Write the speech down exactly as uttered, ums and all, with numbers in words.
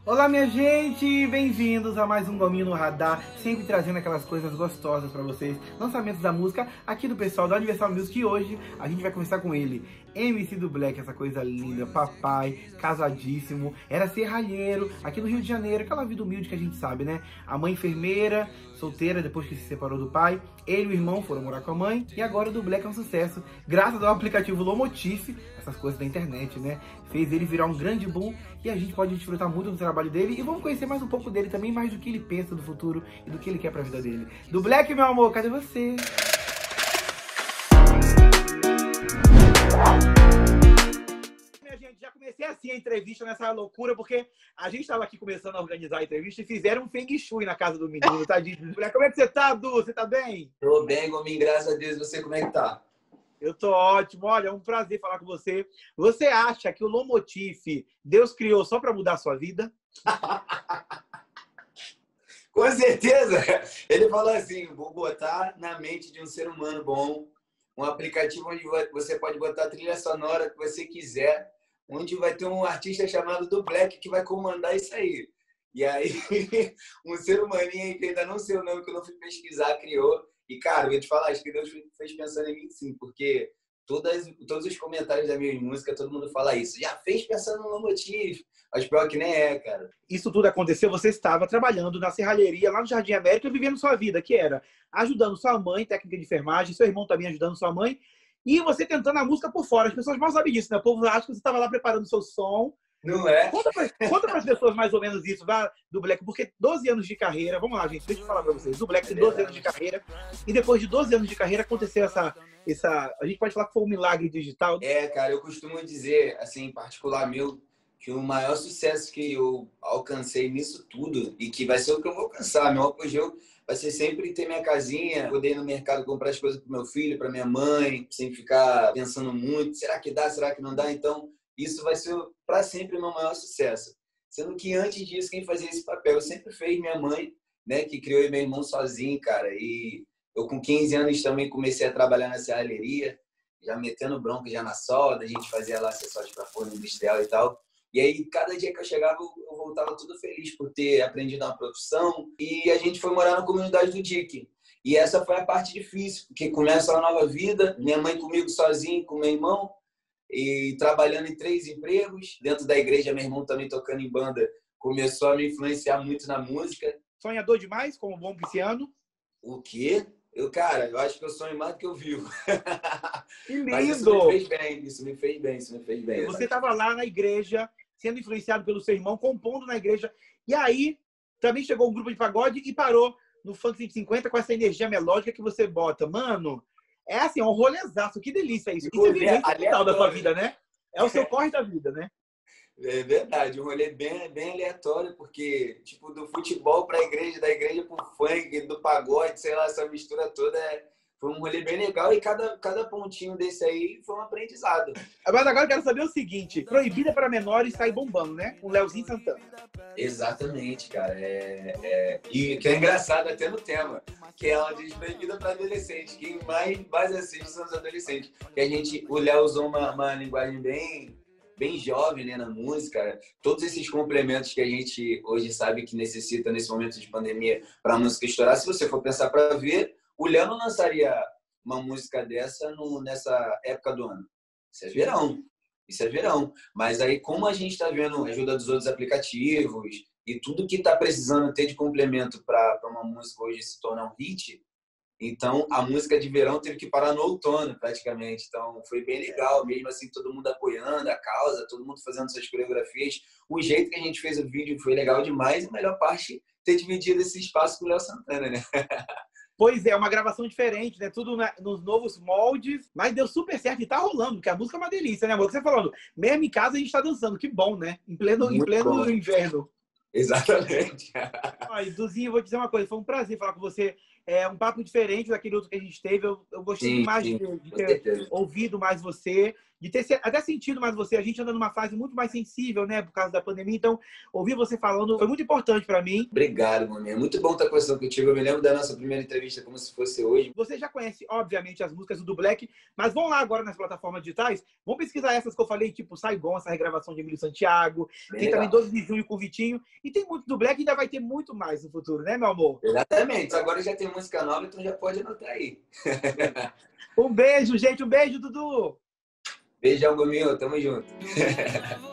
Olá, minha gente! Bem-vindos a mais um Gominho no Radar, sempre trazendo aquelas coisas gostosas pra vocês, lançamentos da música aqui do pessoal do Universal Music. E hoje a gente vai conversar com ele, M C do Black, essa coisa linda, papai, casadíssimo, era serralheiro, aqui no Rio de Janeiro, aquela vida humilde que a gente sabe, né? A mãe enfermeira, solteira depois que se separou do pai, ele e o irmão foram morar com a mãe, e agora o do Black é um sucesso, graças ao aplicativo Lomotif, essas coisas da internet, né? Fez ele virar um grande boom e a gente pode desfrutar muito do trabalho dele e vamos conhecer mais um pouco dele também, mais do que ele pensa do futuro e do que ele quer pra vida dele. Do Black, meu amor, cadê você? Minha gente, já comecei assim a entrevista nessa loucura, porque a gente tava aqui começando a organizar a entrevista e fizeram um feng shui na casa do menino, tadinho. Black, como é que você tá, Du? Você tá bem? Tô bem, Gominho, graças a Deus. Você como é que tá? Eu tô ótimo. Olha, é um prazer falar com você. Você acha que o Lomotif Deus criou só para mudar a sua vida? Com certeza! Ele falou assim, vou botar na mente de um ser humano bom um aplicativo onde você pode botar a trilha sonora que você quiser, onde vai ter um artista chamado do Black que vai comandar isso aí. E aí, um ser humaninho aí que ainda não sei o nome, que eu não fui pesquisar, criou. E, cara, eu ia te falar, acho que Deus fez pensando em mim sim, porque todas, todos os comentários da minha música, todo mundo fala isso. Já fez pensando no Lomotif, mas pior que nem é, cara. Isso tudo aconteceu, você estava trabalhando na serralheria lá no Jardim América, vivendo sua vida, que era ajudando sua mãe, técnica de enfermagem, seu irmão também ajudando sua mãe, e você tentando a música por fora. As pessoas mal sabem disso, né? O povo acha que você estava lá preparando seu som. Não é? Conta para as pessoas mais ou menos isso, vai, do Black, porque doze anos de carreira, vamos lá, gente, deixa eu falar para vocês, do Black tem doze anos de carreira, e depois de doze anos de carreira aconteceu essa, essa, a gente pode falar que foi um milagre digital. É, cara, eu costumo dizer, assim, em particular meu, que o maior sucesso que eu alcancei nisso tudo, e que vai ser o que eu vou alcançar, meu apogeu vai ser sempre ter minha casinha, poder ir no mercado comprar as coisas para meu filho, para minha mãe, sem ficar pensando muito, será que dá, será que não dá? Então, isso vai ser para sempre o meu maior sucesso. Sendo que antes disso, quem fazia esse papel sempre fez minha mãe, né, que criou eu e meu irmão sozinho, cara. E eu com quinze anos também comecei a trabalhar na serralheria, já metendo bronca já na solda, a gente fazia lá acessórios para forno industrial e tal. E aí, cada dia que eu chegava, eu voltava tudo feliz por ter aprendido uma profissão. E a gente foi morar na comunidade do Dique. E essa foi a parte difícil, porque começa uma nova vida, minha mãe comigo sozinho, com meu irmão, e trabalhando em três empregos. Dentro da igreja, meu irmão também tocando em banda, começou a me influenciar muito na música. Sonhador demais, como bom pisciano? O quê? Eu, cara, eu acho que eu sonho mais do que eu vivo. Que lindo! Mas isso me fez bem, isso me fez bem, isso me fez bem. Você estava lá na igreja, sendo influenciado pelo seu irmão, compondo na igreja, e aí também chegou um grupo de pagode e parou no Funk cento e cinquenta com essa energia melódica que você bota. Mano, é assim, é um rolezaço, que delícia isso. Isso é vivência total da sua vida, né? É o seu corre da vida, né? É verdade, um rolê bem, bem aleatório, porque, tipo, do futebol para a igreja, da igreja pro funk, do pagode, sei lá, essa mistura toda, é... foi um rolê bem legal e cada, cada pontinho desse aí foi um aprendizado. Mas agora eu quero saber o seguinte, Proibida para Menores sai bombando, né? Com Leozinho Santana. Exatamente, cara. É, é... E que é engraçado até no tema, que ela diz Proibida para Adolescentes. Quem mais, mais assiste são os adolescentes. Que a gente, o Léo usou uma, uma linguagem bem... bem jovem, né, na música, todos esses complementos que a gente hoje sabe que necessita nesse momento de pandemia para a música estourar. Se você for pensar para ver, o Léo não lançaria uma música dessa no, nessa época do ano. Isso é verão, isso é verão. Mas aí, como a gente está vendo a ajuda dos outros aplicativos e tudo que está precisando ter de complemento para uma música hoje se tornar um hit, então, a música de verão teve que parar no outono, praticamente. Então, foi bem legal, mesmo assim, todo mundo apoiando a causa, todo mundo fazendo suas coreografias. O jeito que a gente fez o vídeo foi legal demais. E a melhor parte, ter dividido esse espaço com o Léo Santana, né? Pois é, uma gravação diferente, né? Tudo na, nos novos moldes, mas deu super certo e tá rolando, porque a música é uma delícia, né, amor? Você falando, mesmo em casa a gente tá dançando, que bom, né? Em pleno, em pleno inverno. Exatamente. Ai, Duzinho, eu vou te dizer uma coisa, foi um prazer falar com você. É um papo diferente daquele outro que a gente teve. Eu, eu gostei Sim, demais sim, de, de ter ouvido mais você. de ter até sentido mais você. A gente anda numa fase muito mais sensível, né, por causa da pandemia. Então, ouvir você falando foi muito importante para mim. Obrigado, mano. É muito bom estar conversando contigo. Eu me lembro da nossa primeira entrevista como se fosse hoje. Você já conhece, obviamente, as músicas do Black, mas vão lá agora nas plataformas digitais, vão pesquisar essas que eu falei, tipo Saigon, essa regravação de Emílio Santiago. Bem tem legal. também doze de junho com o Vitinho. E tem muito do Black e ainda vai ter muito mais no futuro, né, meu amor? Exatamente. Agora já tem música nova, então já pode anotar aí. Um beijo, gente. Um beijo, Dudu. Beijão, Gominho. Tamo junto.